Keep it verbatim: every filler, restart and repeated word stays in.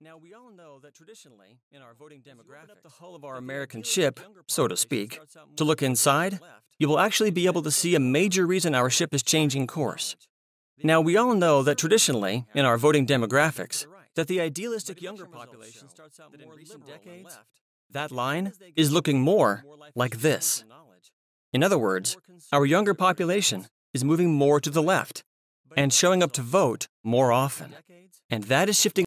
Now, we all know that traditionally, in our voting demographics, the hull of our American ship, so to speak, to look inside, you will actually be able to see a major reason our ship is changing course. Now, we all know that traditionally, in our voting demographics, that the idealistic younger population starts out more in recent decades. That line is looking more like this. In other words, our younger population is moving more to the left and showing up to vote more often. And that is shifting